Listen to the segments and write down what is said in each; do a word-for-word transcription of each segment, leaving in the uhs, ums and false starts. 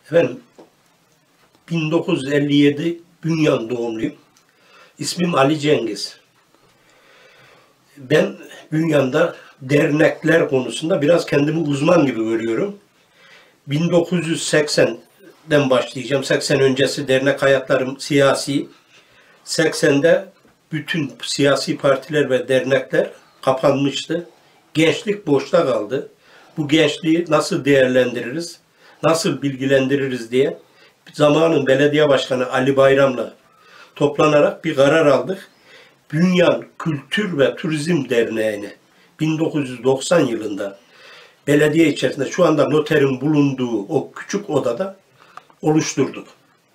Efendim, bin dokuz yüz elli yedi Bünyan doğumluyum. İsmim Ali Cengiz. Ben Bünyan'da dernekler konusunda biraz kendimi uzman gibi görüyorum. bin dokuz yüz seksenden başlayacağım. seksen öncesi dernek hayatlarım siyasi. seksende bütün siyasi partiler ve dernekler kapanmıştı. Gençlik boşta kaldı. Bu gençliği nasıl değerlendiririz, nasıl bilgilendiririz diye zamanın belediye başkanı Ali Bayram'la toplanarak bir karar aldık. Bünyan Kültür ve Turizm Derneği'ni bin dokuz yüz doksan yılında belediye içerisinde şu anda noterin bulunduğu o küçük odada oluşturduk.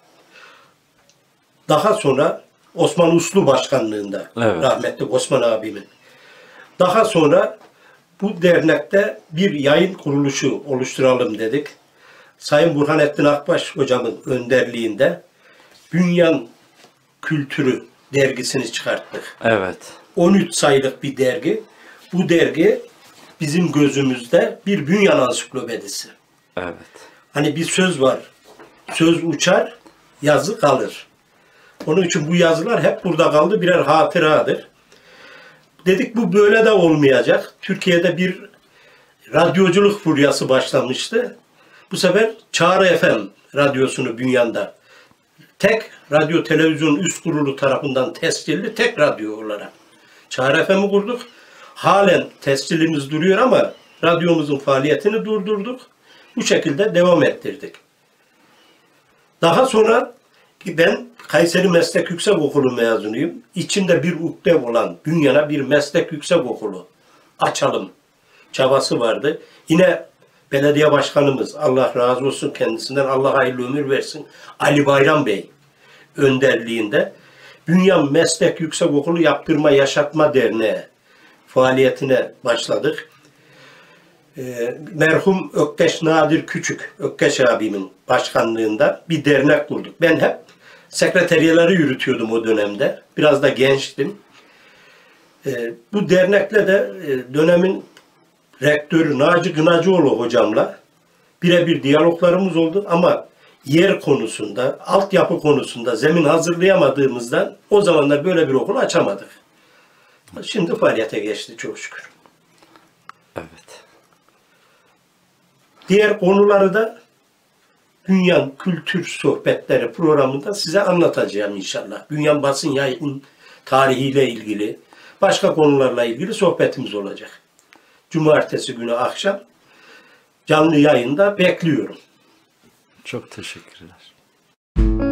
Daha sonra Osman Uslu başkanlığında, evet, rahmetli Osman abimin. Daha sonra bu dernekte bir yayın kuruluşu oluşturalım dedik. Sayın Burhanettin Akbaş hocamın önderliğinde Bünyan Kültürü dergisini çıkarttık. Evet. on üç sayılık bir dergi. Bu dergi bizim gözümüzde bir Bünyan ansiklopedisi. Evet. Hani bir söz var. Söz uçar, yazı kalır. Onun için bu yazılar hep burada kaldı. Birer hatıradır. Dedik bu böyle de olmayacak. Türkiye'de bir radyoculuk furyası başlamıştı. Bu sefer Çağrı F M radyosunu Bünyan'da tek radyo televizyon üst kurulu tarafından tescilli tek radyo olarak Çağrı F M'i kurduk. Halen tescilimiz duruyor ama radyomuzun faaliyetini durdurduk. Bu şekilde devam ettirdik. Daha sonra ben Kayseri Meslek Yüksekokulu mezunuyum. İçinde bir ukde olan Bünyan'a bir meslek yüksekokulu açalım çabası vardı. Yine belediye başkanımız, Allah razı olsun kendisinden, Allah hayırlı ömür versin, Ali Bayram Bey önderliğinde Bünyan Meslek Yüksekokulu Yaptırma Yaşatma Derneği faaliyetine başladık. Ee, merhum Ökkeş Nadir Küçük, Ökkeş abimin başkanlığında bir dernek kurduk. Ben hep sekreteriyeleri yürütüyordum o dönemde. Biraz da gençtim. Ee, bu dernekle de e, dönemin rektörü Naci Gınacıoğlu hocamla birebir diyaloglarımız oldu ama yer konusunda, altyapı konusunda zemin hazırlayamadığımızdan o zamanlar böyle bir okul açamadık. Şimdi faaliyete geçti çok şükür. Evet. Diğer konuları da Bünyan Kültür Sohbetleri programında size anlatacağım inşallah. Bünyan basın yayın tarihiyle ilgili, başka konularla ilgili sohbetimiz olacak. Cumartesi günü akşam canlı yayında bekliyorum. Çok teşekkürler.